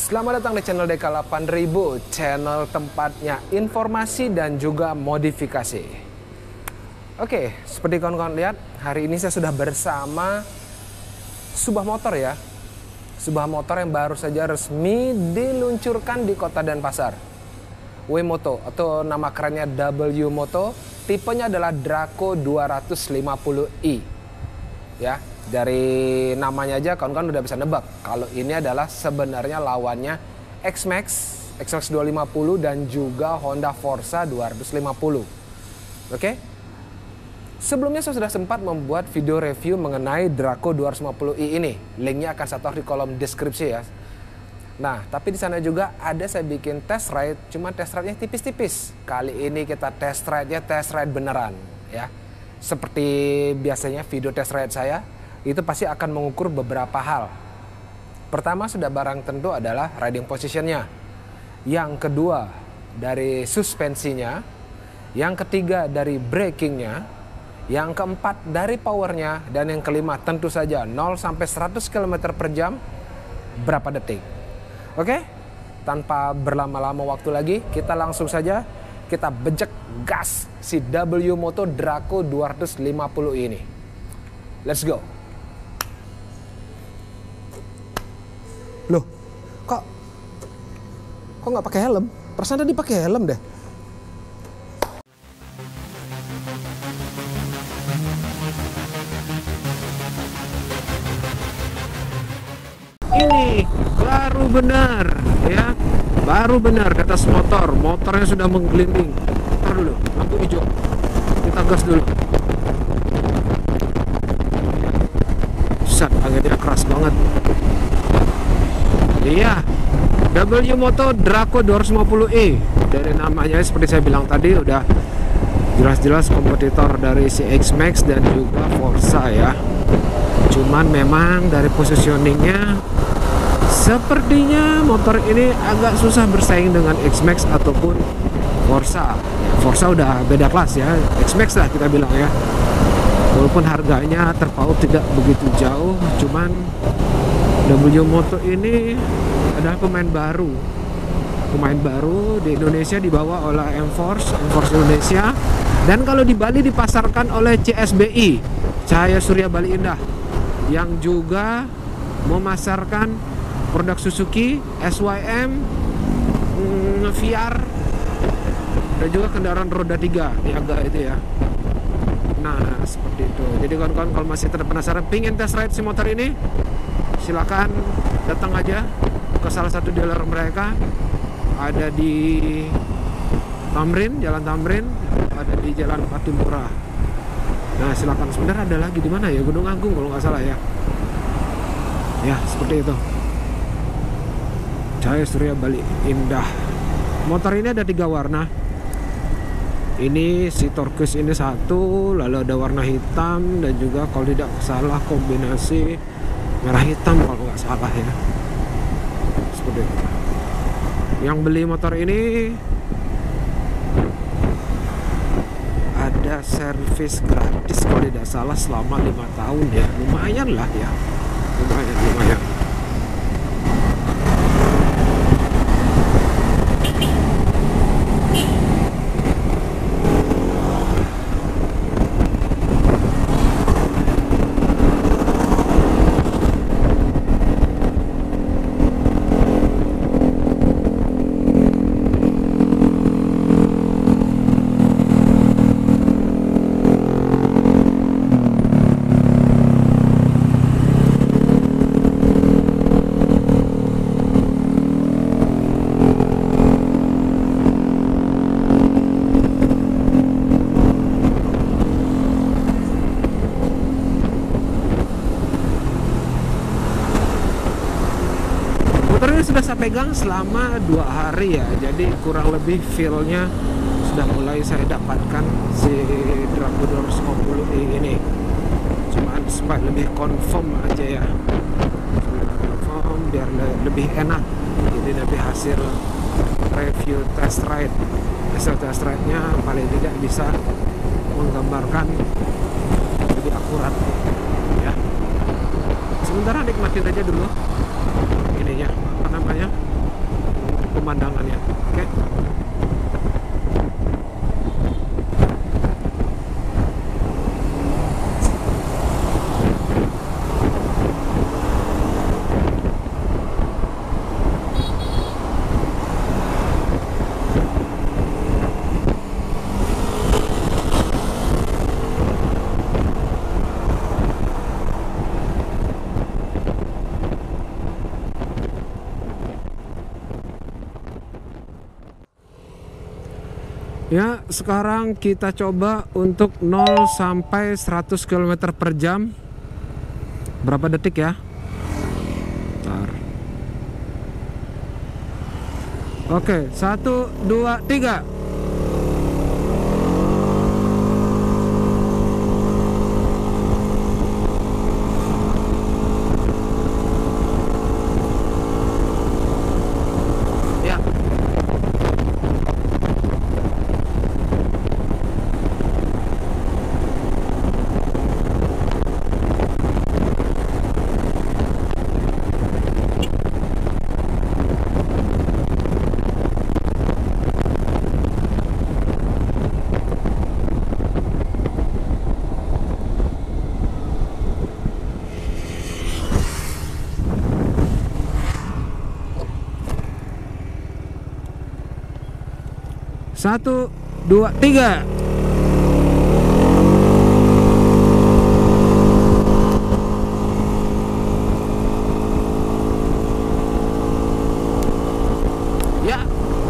Selamat datang di channel DK8000, channel tempatnya informasi dan juga modifikasi. Oke, seperti kawan-kawan lihat, hari ini saya sudah bersama sebuah motor ya. Sebuah motor yang baru saja resmi diluncurkan di Kota Denpasar. W-Moto atau nama kerennya W-Moto, tipenya adalah Draco 250i. Ya, dari namanya aja kawan-kawan udah bisa nebak kalau ini adalah sebenarnya lawannya X-Max 250 dan juga Honda Forza 250. Oke? Sebelumnya saya sudah sempat membuat video review mengenai Draco 250i ini. Linknya akan saya taruh di kolom deskripsi ya. Nah, tapi di sana juga ada saya bikin test ride, cuma test ride-nya tipis-tipis. Kali ini kita test ride-nya test ride beneran ya. Seperti biasanya video test ride saya, itu pasti akan mengukur beberapa hal. Pertama sudah barang tentu adalah riding positionnya. Yang kedua dari suspensinya. Yang ketiga dari brakingnya. Yang keempat dari powernya. Dan yang kelima tentu saja 0 sampai 100 km per jam berapa detik. Oke, tanpa berlama-lama waktu lagi, kita langsung saja kita bejek gas si W-Moto Draco 250 ini. Let's go. Loh, kok nggak pakai helm? Perasaan tadi pakai helm deh. Ini baru benar ya, baru benar di atas motornya sudah menggelinding. Ntar dulu, lampu hijau, kita gas dulu. Set, anginnya keras banget. Iya, W-Moto Draco 250i. Dari namanya seperti saya bilang tadi udah jelas-jelas kompetitor dari si X-Max dan juga Forza ya. Cuman memang dari positioningnya sepertinya motor ini agak susah bersaing dengan X-Max ataupun Forza. Forza udah beda kelas ya, X-Max lah kita bilang ya. Walaupun harganya terpaut tidak begitu jauh, cuman W-Moto ini adalah pemain baru di Indonesia, dibawa oleh M-Force Indonesia, dan kalau di Bali dipasarkan oleh CSBI, Cahaya Surya Bali Indah, yang juga memasarkan produk Suzuki, SYM, VR, dan juga kendaraan roda 3 Niaga itu ya. Nah, seperti itu. Jadi kawan-kawan kalau masih penasaran pingin test ride si motor ini, silakan datang aja ke salah satu dealer mereka. Ada di Tamrin, Jalan Tamrin, ada di Jalan Patimura. Nah, silakan. Sebenarnya ada lagi di mana ya? Gunung Agung kalau nggak salah ya. Ya, seperti itu. Cahaya Surya Bali Indah. Motor ini ada 3 warna. Ini si turquoise ini satu, lalu ada warna hitam, dan juga kalau tidak salah kombinasi merah hitam kalau nggak salah ya. Seperti itu. Yang beli motor ini ada servis gratis kalau tidak salah selama 5 tahun ya. Lumayan lah ya. Lumayan. Motor ini sudah saya pegang selama 2 hari ya, jadi kurang lebih feel-nya sudah mulai saya dapatkan si Draco 250i ini. Cuman supaya lebih confirm aja ya, confirm biar lebih enak. Jadi nanti hasil review test ride, hasil test ride-nya paling tidak bisa menggambarkan lebih akurat ya. Sementara nikmatin aja dulu ininya, apa namanya, pemandangannya. Oke. Ya, sekarang kita coba untuk 0 sampai 100 km per jam. Berapa detik ya? Bentar. Oke, 1, 2, 3. Satu, dua, tiga. Ya.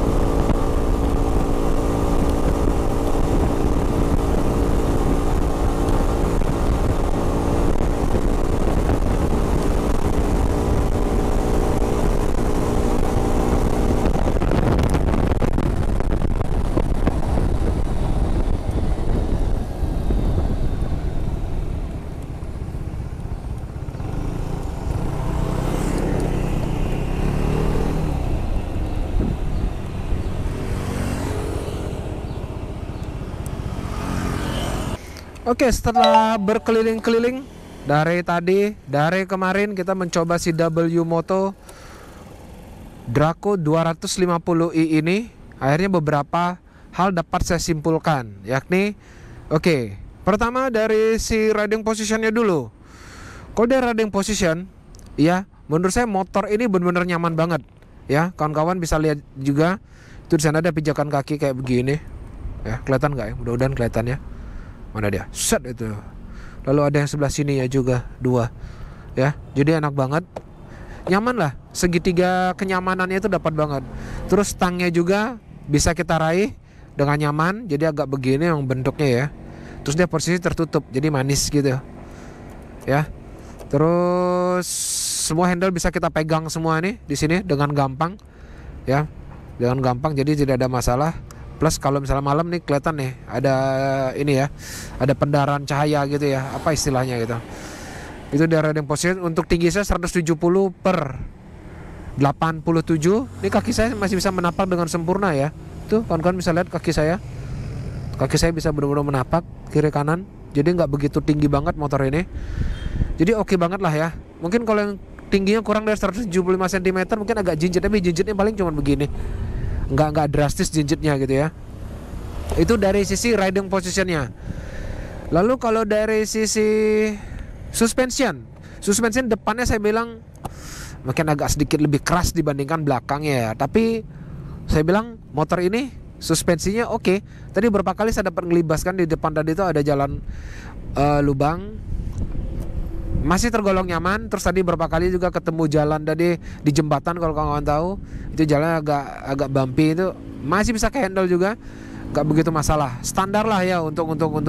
Oke, setelah berkeliling-keliling dari kemarin kita mencoba si W Moto Draco 250i ini, akhirnya beberapa hal dapat saya simpulkan, yakni oke, pertama dari si riding positionnya dulu. Kalau dari riding position, ya menurut saya motor ini benar-benar nyaman banget. Ya, kawan-kawan bisa lihat juga itu di sana ada pijakan kaki kayak begini. Ya, kelihatan nggak ya? Mudah-mudahan kelihatan ya. Mana dia? Set itu. Lalu ada yang sebelah sini ya juga, 2. Ya, jadi enak banget. Nyaman lah, segitiga kenyamanannya itu dapat banget. Terus stangnya juga bisa kita raih dengan nyaman, jadi agak begini yang bentuknya ya. Terus dia posisi tertutup, jadi manis gitu. Ya. Terus semua handle bisa kita pegang semua nih di sini dengan gampang. Ya. Dengan gampang, jadi tidak ada masalah. Plus kalau misalnya malam nih kelihatan nih ada ini ya, ada pendarahan cahaya gitu ya, apa istilahnya gitu. Itu dari riding position. Untuk tinggi saya 170 per 87. Ini kaki saya masih bisa menapak dengan sempurna ya. Tuh kawan-kawan bisa lihat kaki saya. Kaki saya bisa benar-benar menapak kiri kanan. Jadi nggak begitu tinggi banget motor ini. Jadi oke banget lah ya. Mungkin kalau yang tingginya kurang dari 175 cm mungkin agak jinjit, tapi jinjitnya paling cuma begini. Nggak drastis jinjitnya gitu ya. Itu dari sisi riding positionnya. Lalu kalau dari sisi suspension depannya saya bilang mungkin agak sedikit lebih keras dibandingkan belakangnya ya. Tapi saya bilang motor ini suspensinya oke. Tadi beberapa kali saya dapat ngelibaskan di depan tadi itu ada jalan lubang. Masih tergolong nyaman. Terus tadi beberapa kali juga ketemu jalan tadi di jembatan, kalau kawan-kawan tahu itu jalan agak bumpy, itu masih bisa ke handle juga, nggak begitu masalah. Standar lah ya untuk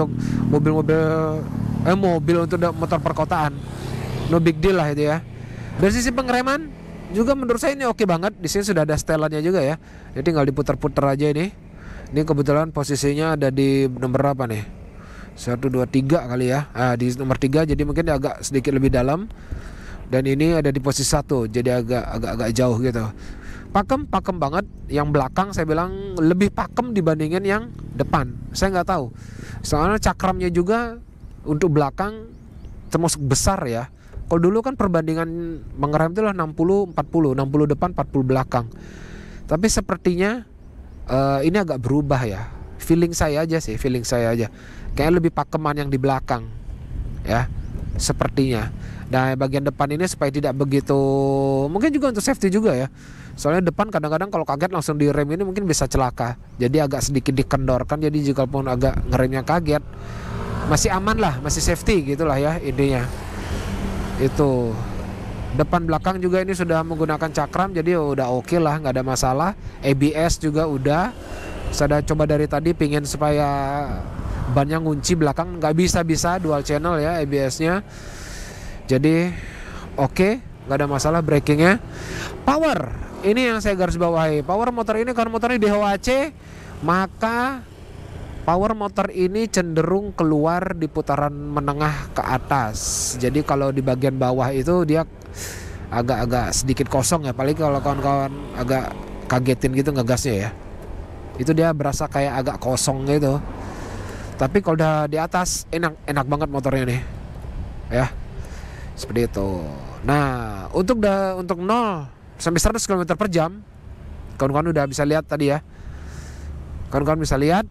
mobil untuk motor perkotaan, no big deal lah itu ya. Dari sisi pengereman juga menurut saya ini oke banget. Di sini sudah ada setelannya juga ya. Jadi tinggal diputar-putar aja ini. Ini kebetulan posisinya ada di nomor berapa nih? 1, 2, 3 kali ya. Di nomor 3, jadi mungkin agak sedikit lebih dalam. Dan ini ada di posisi 1, jadi agak jauh gitu. Pakem banget. Yang belakang saya bilang lebih pakem dibandingin yang depan. Saya nggak tahu. Soalnya cakramnya juga untuk belakang termasuk besar ya. Kalau dulu kan perbandingan mengerem itu lah 60-40, 60 depan, 40 belakang. Tapi sepertinya ini agak berubah ya. Feeling saya aja sih, feeling saya aja. Kayaknya lebih pakeman yang di belakang ya, sepertinya. Nah bagian depan ini supaya tidak begitu, mungkin juga untuk safety juga ya. Soalnya depan kadang-kadang kalau kaget langsung direm ini mungkin bisa celaka. Jadi agak sedikit dikendorkan. Jadi jika pun agak ngeremnya kaget, masih aman lah, masih safety gitulah ya intinya. Itu depan belakang juga ini sudah menggunakan cakram, jadi udah oke lah, nggak ada masalah. ABS juga udah. Saya coba dari tadi pingin supaya bannya ngunci belakang, nggak bisa dual channel ya ABS-nya. Jadi oke, nggak ada masalah. Brakingnya, power, ini yang saya garis bawahi. Power motor ini karena motornya DHOAC, maka power motor ini cenderung keluar di putaran menengah ke atas. Jadi kalau di bagian bawah itu dia agak-agak sedikit kosong ya. Paling kalau kawan-kawan agak kagetin gitu ngegasnya ya, itu dia berasa kayak agak kosong gitu. Tapi kalau udah di atas enak banget motornya nih ya, seperti itu. Nah untuk 0 sampai 100 km per jam, kawan-kawan udah bisa lihat tadi ya. Kawan-kawan bisa lihat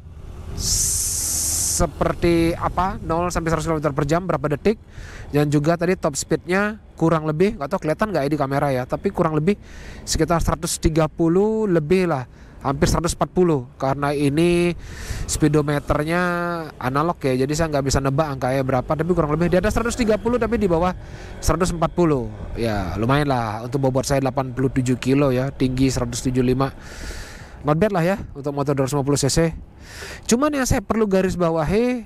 seperti apa 0 sampai 100 km per jam berapa detik. Dan juga tadi top speednya kurang lebih, nggak tahu kelihatan nggak ya di kamera ya, tapi kurang lebih sekitar 130 lebih lah, hampir 140, karena ini speedometernya analog ya, jadi saya nggak bisa nebak angkanya berapa, tapi kurang lebih di atas 130 tapi di bawah 140 ya. Lumayan lah untuk bobot saya 87 kilo ya, tinggi 175, not bad lah ya untuk motor 250 cc. Cuman yang saya perlu garis bawahi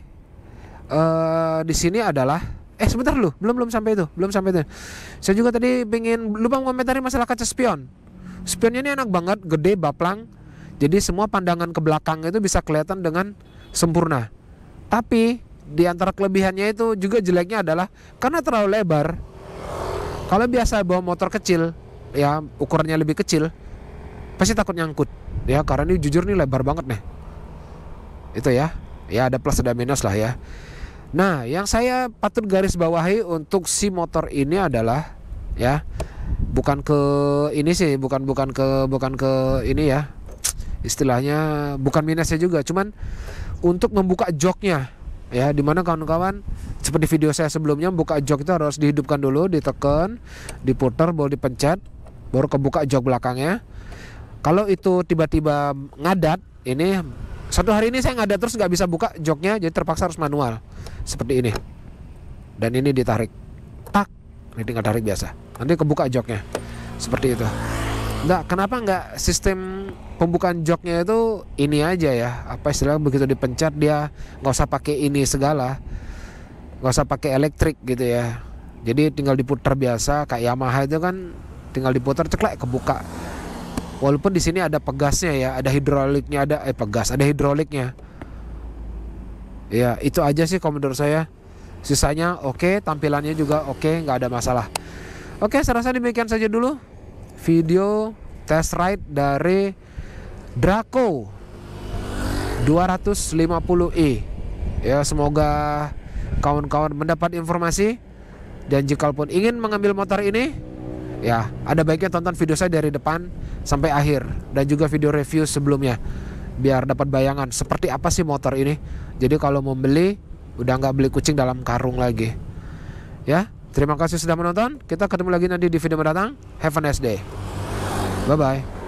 di sini adalah sebentar dulu, belum sampai itu. Saya juga tadi pengen lupa komentari masalah kaca spion. Spionnya ini enak banget, gede, baplang. Jadi semua pandangan ke belakang itu bisa kelihatan dengan sempurna. Tapi di antara kelebihannya itu juga jeleknya adalah karena terlalu lebar. Kalau biasa bawa motor kecil ya, ukurannya lebih kecil, pasti takut nyangkut ya, karena ini jujur nih lebar banget nih. Itu ya. Ya ada plus ada minus lah ya. Nah, yang saya patut garis bawahi untuk si motor ini adalah ya, bukan ke ini sih, bukan ke ini ya. Istilahnya bukan minusnya juga, cuman untuk membuka joknya ya, dimana kawan-kawan seperti video saya sebelumnya, buka jok itu harus dihidupkan dulu, ditekan, diputar, baru dipencet, baru kebuka jok belakangnya. Kalau itu tiba-tiba ngadat, ini satu hari ini saya ngadat terus nggak bisa buka joknya, jadi terpaksa harus manual seperti ini. Dan ini ditarik, tak, ini tinggal tarik biasa, nanti kebuka joknya seperti itu. Kenapa nggak sistem pembukaan joknya itu ini aja ya, apa istilahnya, begitu dipencet dia nggak usah pakai ini segala, nggak usah pakai elektrik gitu ya. Jadi tinggal diputar biasa kayak Yamaha itu kan, tinggal diputar ceklek kebuka. Walaupun di sini ada pegasnya ya, ada hidroliknya, ada hidroliknya. Ya itu aja sih kalau menurut saya. Sisanya oke, tampilannya juga oke, nggak ada masalah. Oke, saya rasa demikian saja dulu video test ride dari Draco 250e. Ya semoga kawan-kawan mendapat informasi, dan jikalaupun ingin mengambil motor ini, ya ada baiknya tonton video saya dari depan sampai akhir, dan juga video review sebelumnya, biar dapat bayangan seperti apa sih motor ini. Jadi kalau mau beli, udah nggak beli kucing dalam karung lagi. Ya, terima kasih sudah menonton. Kita ketemu lagi nanti di video mendatang. Have a nice day. Bye bye.